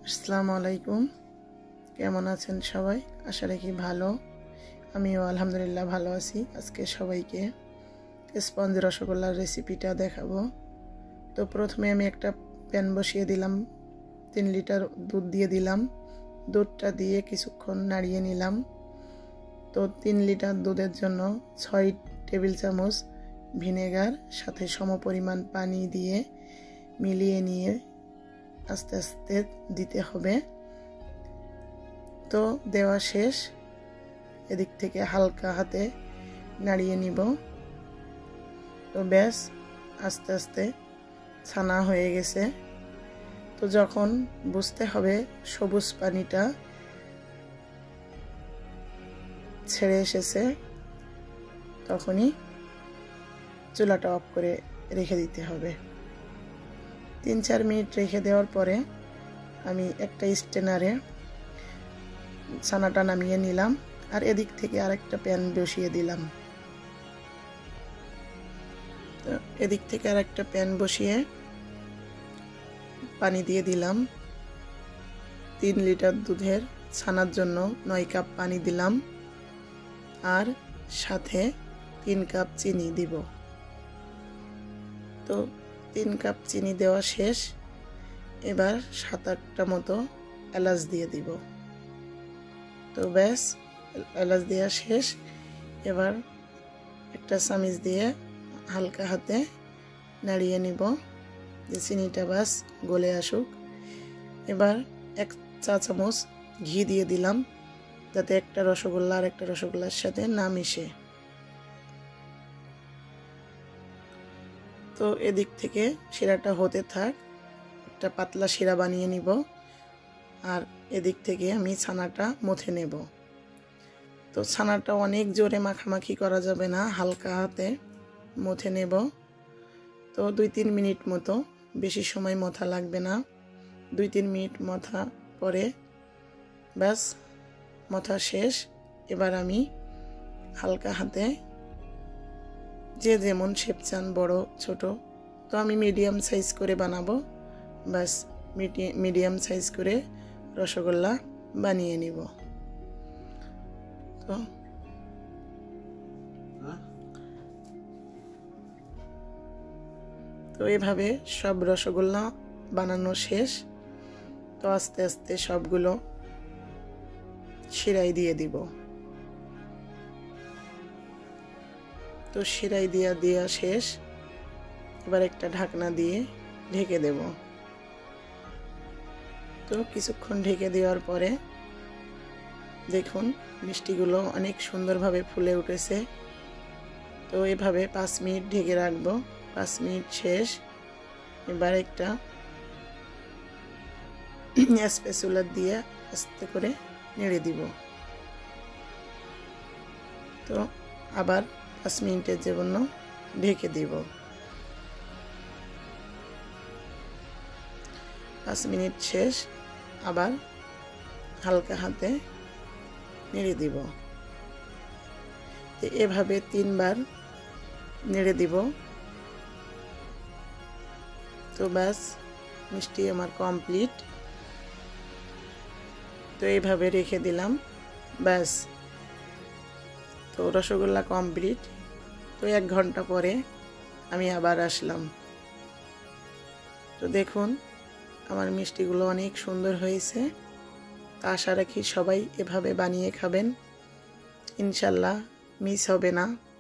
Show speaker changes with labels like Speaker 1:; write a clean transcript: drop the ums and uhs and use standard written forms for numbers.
Speaker 1: আসসালামু আলাইকুম। কেমন আছেন সবাই? আশা রাখি ভালো। আমিও আলহামদুলিল্লাহ ভালো আছি। আজকে সবাইকে স্পঞ্জ রসগোল্লার রেসিপিটা দেখাবো। তো প্রথমে আমি একটা প্যান বসিয়ে দিলাম, 3 লিটার দুধ দিয়ে দিলাম। দুধটা দিয়ে কিছুক্ষণ নাড়িয়ে নিলাম। তো 3 লিটার দুধের জন্য 6 টেবিল চামচ ভিনেগার সাথে সমপরিমাণ পানি দিয়ে মিলিয়ে নিয়ে আস্তে আস্তে দিতে হবে। তো দেওয়া শেষ। এদিক থেকে হালকা হাতে নাড়িয়ে নিব। তো ব্যাস, আস্তে আস্তে ছানা হয়ে গেছে। তো যখন বুঝতে হবে সবুজ পানিটা ছেড়ে এসেছে, তখনই চুলাটা অফ করে রেখে দিতে হবে। 3-4 মিনিট রেখে দেওয়ার পরে আমি একটা স্ট্রেনারে ছানাটা নামিয়ে নিলাম, আর এদিক থেকে আরেকটা প্যান বসিয়ে দিলাম। তো এদিক থেকে আরেকটা প্যান বসিয়ে পানি দিয়ে দিলাম। 3 লিটার দুধের ছানার জন্য 9 কাপ পানি দিলাম, আর সাথে 3 কাপ চিনি দিব। তো 3 কাপ চিনি দেওয়া শেষ। এবার 7-8টা মতো এলাচ দিয়ে দিব। তো ব্যাস, এলাচ দেওয়া শেষ। এবার একটা চামচ দিয়ে হালকা হাতে নাড়িয়ে নিব যে চিনিটা বাস গলে আসুক। এবার 1 চা চামচ ঘি দিয়ে দিলাম, যাতে একটা রসগোল্লা আর একটা রসগোল্লার সাথে না মিশে। তো এদিক থেকে শিরাটা হতে থাক, একটা পাতলা শিরা বানিয়ে নিব। আর এদিক থেকে আমি ছানাটা মথে নেব। তো ছানাটা অনেক জোরে মাখামাখি করা যাবে না, হালকা হাতে মথে নেব। তো 2-3 মিনিট মতো, বেশি সময় মথা লাগবে না। 2-3 মিনিট মথা পরে ব্যাস, মথা শেষ। এবার আমি হালকা হাতে যে যেমন শেপ চান, বড় ছোট, তো আমি মিডিয়াম সাইজ করে বানাবো। বাস, মিডিয়াম সাইজ করে রসগোল্লা বানিয়ে নিব। তো এভাবে সব রসগোল্লা বানানো শেষ। তো আস্তে আস্তে সবগুলো শিরাই দিয়ে দিব। তো শিরাই দেওয়া শেষ। এবার একটা ঢাকনা দিয়ে ঢেকে দেব। তো কিছুক্ষণ ঢেকে দেওয়ার পরে দেখুন মিষ্টিগুলো অনেক সুন্দরভাবে ফুলে উঠেছে। তো এভাবে 5 মিনিট ঢেকে রাখবো। 5 মিনিট শেষ। এবার একটা স্প্যাচুলা দিয়ে আস্তে করে নেড়ে দিব। তো আবার 5 মিনিটের জন্য ঢেকে দিব। 5 মিনিট শেষ। আবার হালকা হাতে নেড়ে দিব। তো এভাবে 3 বার নেড়ে দিব। তো ব্যাস, মিষ্টি আমার কমপ্লিট। তো এইভাবে রেখে দিলাম। ব্যাস, তো রসগোল্লা কমপ্লিট। তো 1 ঘন্টা পরে আমি আবার আসলাম। তো দেখুন আমার মিষ্টিগুলো অনেক সুন্দর হয়েছে। তা আশা রাখি সবাই এভাবে বানিয়ে খাবেন, ইনশাল্লাহ মিস হবে না।